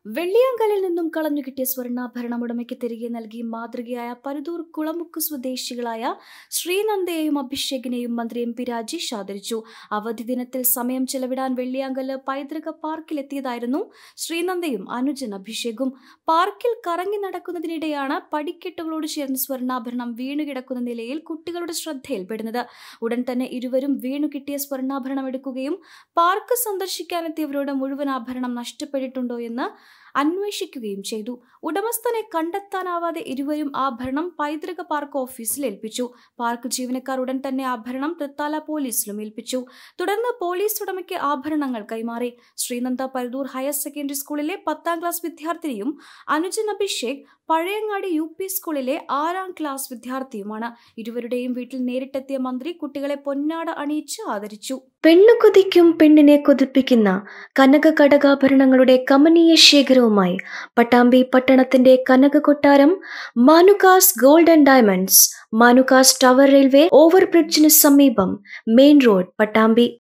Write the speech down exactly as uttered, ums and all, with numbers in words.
വെള്ളിയാങ്കലിൽ നിന്നും കളഞ്ഞുകിട്ടിയ സ്വർണ്ണാഭരണം ഉടമയ്ക്ക് തിരികെ നൽകി മാതൃകയായ പരുതൂർ കുളമുക്ക് സ്വദേശികളായ ശ്രീനന്ദയെയും അഭിഷേകിനെയും മന്ത്രി എം പി രാജേഷ് ആദരിച്ചു. അവധി ദിനത്തിൽ സമയം ചെലവിടാൻ വെള്ളിയാങ്കല് പൈതൃക പാർക്കിലെത്തിയതായിരുന്നു ശ്രീനന്ദയും അനുജൻ അഭിഷേകും. പാർക്കിൽ കറങ്ങി നടക്കുന്നതിനിടെയാണ് പടിക്കെട്ടുകളോട് ചേർന്ന് സ്വർണ്ണാഭരണം വീണുകിടക്കുന്ന നിലയിൽ കുട്ടികളുടെ ശ്രദ്ധയിൽപ്പെടുന്നത്. ഉടൻ തന്നെ ഇരുവരും വീണുകിട്ടിയ സ്വർണ്ണാഭരണം എടുക്കുകയും പാർക്ക് സന്ദർശിക്കാനെത്തിയവരോട് മുഴുവൻ ആഭരണം നഷ്ടപ്പെട്ടിട്ടുണ്ടോ എന്ന് അന്വേഷിക്കുകയും ചെയ്തു. ഉടമസ്ഥനെ കണ്ടെത്താനാവാതെ ഇരുവരും ആഭരണം പൈതൃക പാർക്ക് ഓഫീസിൽ ഏൽപ്പിച്ചു. പാർക്ക് ജീവനക്കാർ ഉടൻ തന്നെ ആഭരണം തൃത്താല പോലീസിലും ഏൽപ്പിച്ചു. തുടർന്ന് പോലീസ് ഉടമയ്ക്ക് ആഭരണങ്ങൾ കൈമാറി. ശ്രീനന്ദ പരുതൂർ ഹയർ സെക്കൻഡറി സ്കൂളിലെ പത്താം ക്ലാസ് വിദ്യാർത്ഥിനിയും അനുജൻ അഭിഷേക് പഴയങ്ങാടി യു പി സ്കൂളിലെ ആറാം ക്ലാസ് വിദ്യാർത്ഥിയുമാണ്. ഇരുവരുടെയും വീട്ടിൽ നേരിട്ടെത്തിയ മന്ത്രി കുട്ടികളെ പൊന്നാട അണിയിച്ച് ആദരിച്ചു. പെണ്ണു കൊതിക്കും പെണ്ണിനെ കൊതിപ്പിക്കുന്ന കനക കടകാഭരണങ്ങളുടെ കമനീയ ശേഖരവുമായി പട്ടാമ്പി പട്ടണത്തിന്റെ കനക കൊട്ടാരം Manukas gold and diamonds, Manukas tower railway ഓവർബ്രിഡ്ജിന് സമീപം, മെയിൻ റോഡ്, പട്ടാമ്പി.